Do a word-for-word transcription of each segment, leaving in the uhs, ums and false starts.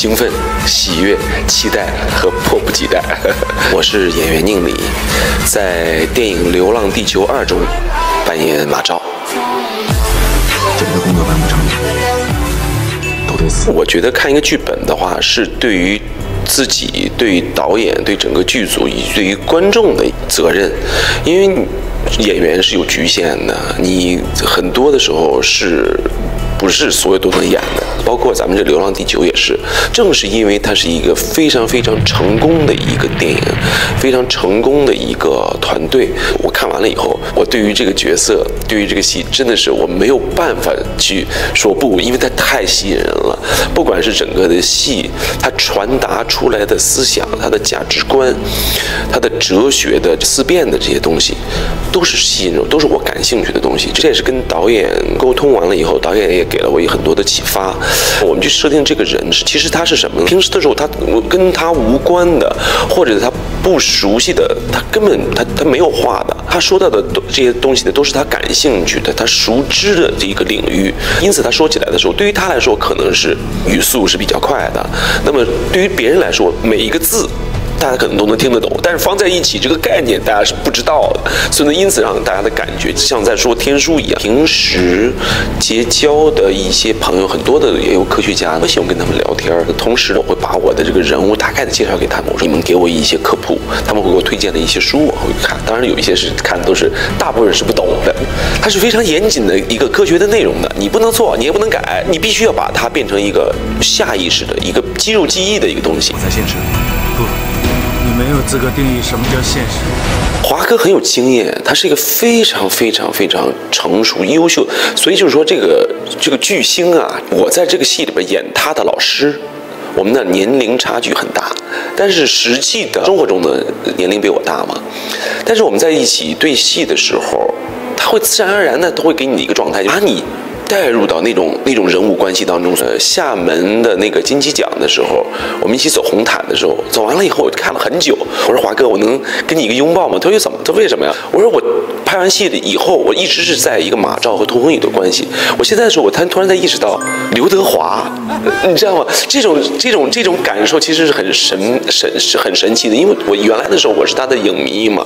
兴奋、喜悦、期待和迫不及待。我是演员宁理，在电影《流浪地球二》中扮演马照。 这里的工作完不成都得死。 我觉得看一个剧本的话，是对于自己、对于导演、对整个剧组以及对于观众的责任，因为演员是有局限的，你很多的时候是。不是所有都能演的，包括咱们这《流浪地球》也是。正是因为它是一个非常非常成功的一个电影，非常成功的一个团队。我看完了以后，我对于这个角色，对于这个戏，真的是我没有办法去说不，因为它太吸引人了。不管是整个的戏，它传达出来的思想、它的价值观、它的哲学的思辨的这些东西，都是吸引人，都是我感兴趣的东西。这也是跟导演沟通完了以后，导演也给了我很多的启发。我们去设定这个人是，其实他是什么呢？平时的时候他跟他无关的，或者他不熟悉的，他根本他他没有话的。他说到的这些东西呢，都是他感兴趣的，他熟知的这一个领域。因此他说起来的时候，对于他来说可能是语速是比较快的，那么对于别人来说，每一个字大家可能都能听得懂，但是放在一起这个概念大家是不知道的，所以呢，因此让大家的感觉像在说天书一样。平时结交的一些朋友，很多的也有科学家，我喜欢跟他们聊天，同时我会把我的这个人物大概的介绍给他们，我说你们给我一些科普，他们会给我推荐的一些书我会看，当然有一些是看的都是大部分人是不懂的，它是非常严谨的一个科学的内容的，你不能错，你也不能改，你必须要把它变成一个下意识的一个肌肉记忆的一个东西。 我在现实不。你没有资格定义什么叫现实。 华哥很有经验，他是一个非常非常非常成熟、优秀，所以就是说这个这个巨星啊，我在这个戏里边演他的老师，我们的年龄差距很大，但是实际的生活中的年龄比我大嘛，但是我们在一起对戏的时候，他会自然而然的都会给你一个状态，把你带入到那种那种人物关系当中。呃，厦门的那个金鸡奖的时候，我们一起走红毯的时候，走完了以后，我看了很久。我说华哥，我能跟你一个拥抱吗？他说怎么？他说为什么呀？我说我拍完戏了以后，我一直是在一个马照和童恒宇的关系。我现在的时候，我突然突然才意识到刘德华，你知道吗？这种这种这种感受其实是很神神是很神奇的，因为我原来的时候我是他的影迷嘛。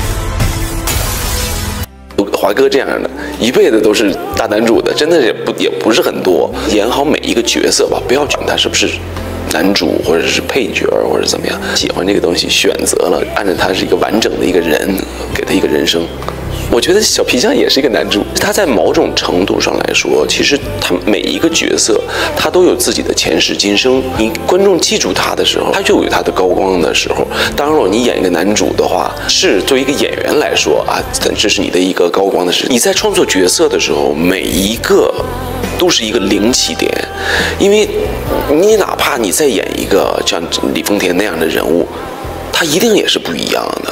华哥这样的一辈子都是大男主的，真的也不也不是很多。演好每一个角色吧，不要管他是不是男主或者是配角或者怎么样，喜欢这个东西，选择了按照他是一个完整的一个人，给他一个人生。我觉得小皮匠也是一个男主，他在某种程度上来说，其实他每一个角色他都有自己的前世今生。你观众记住他的时候，他就有他的高光的时候。当然了，你演一个男主的话，是作为一个演员来说啊，这是你的一个高光的事。你在创作角色的时候，每一个都是一个零起点，因为你哪怕你再演一个像李丰田那样的人物，他一定也是不一样的。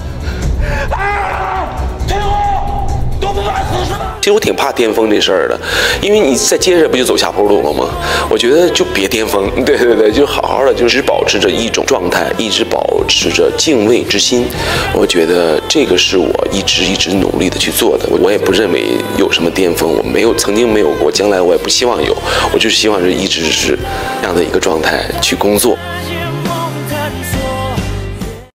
其实我挺怕巅峰这事儿的，因为你在接着不就走下坡路了吗？我觉得就别巅峰，对对对，就好好的，就只保持着一种状态，一直保持着敬畏之心。我觉得这个是我一直一直努力的去做的。我也不认为有什么巅峰，我没有，曾经没有过，将来我也不希望有。我就是希望是一直是这样的一个状态去工作。